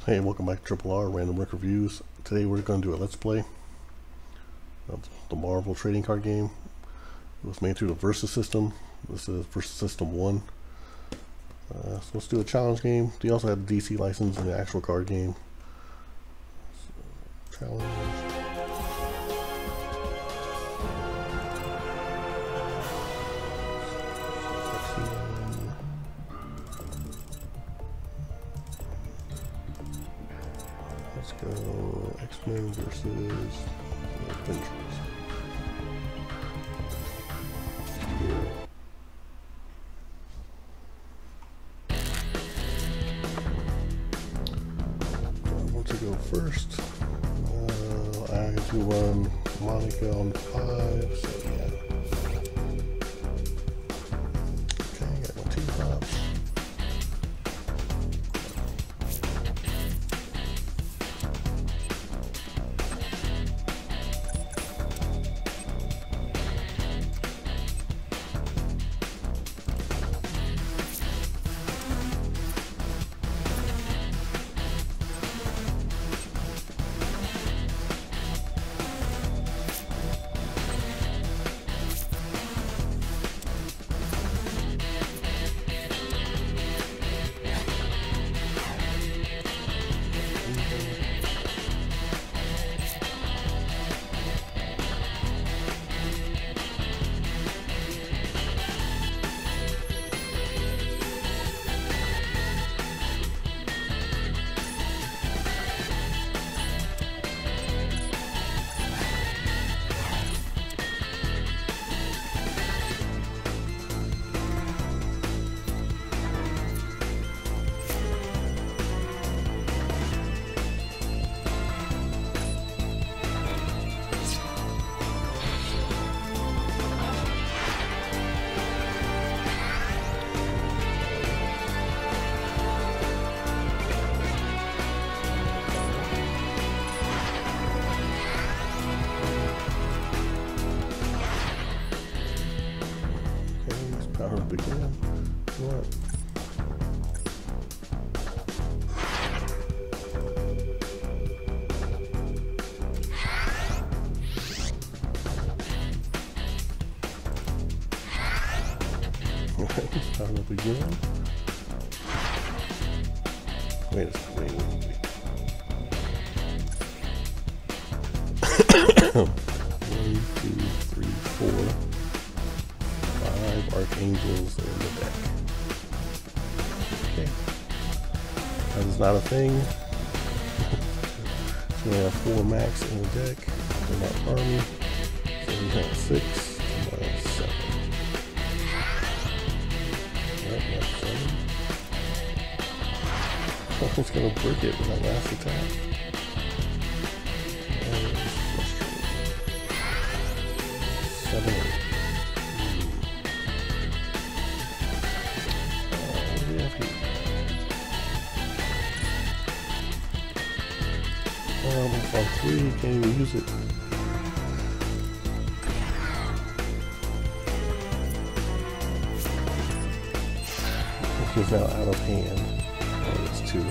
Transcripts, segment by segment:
Hey, welcome back to Triple R Random Rick Reviews. Today we're going to do a Let's Play of the Marvel trading card game. It was made through the Versus system. This is Versus System 1. So let's do a challenge game. They also have the DC license and the actual card game. So, challenge. Let's go X-Men versus Avengers. I want to go first. I have to run Monica on 5, so yeah. Okay, got my 2 pops. Power up again. What? Power up again. Wait a second. Wait. 1, 2, 3, 4. 5 Archangels in the deck. Okay. That is not a thing. So we have 4 max in the deck. In that army. So we have 6 minus 7. Yep, that's 7. It's gonna break it with that last attack. And it's frustrating. 7, 8. On 3, can't even use it. It's now out of hand. Oh, it's 2.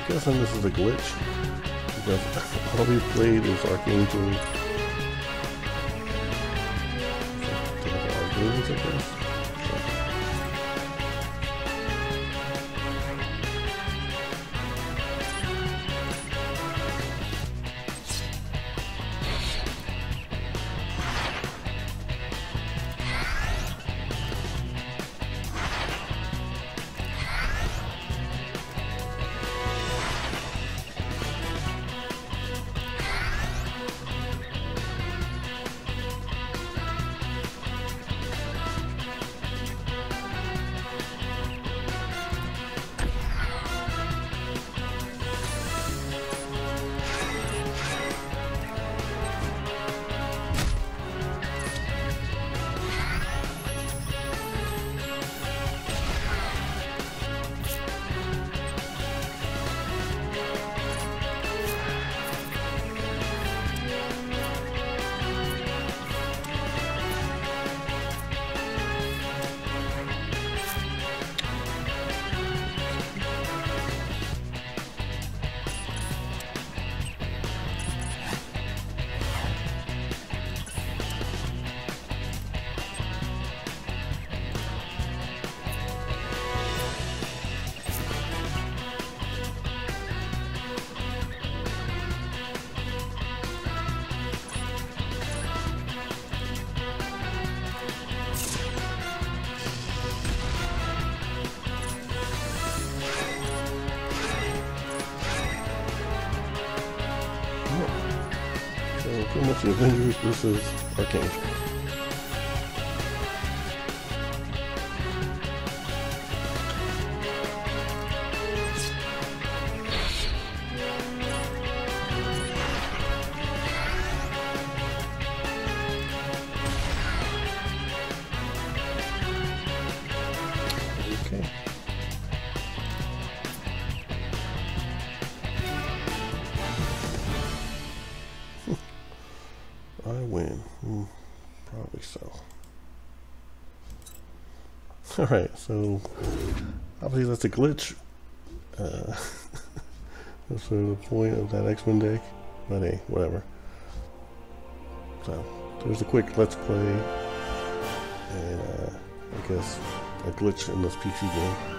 guessing this is a glitch because all we've played is Archangel. I guess. So pretty much the Avengers versus Archangel. Okay. I win. Probably so. Alright, so obviously that's a glitch. That's sort of the point of that X-Men deck. But hey, whatever. So, there's a quick Let's Play. And I guess a glitch in this PC game.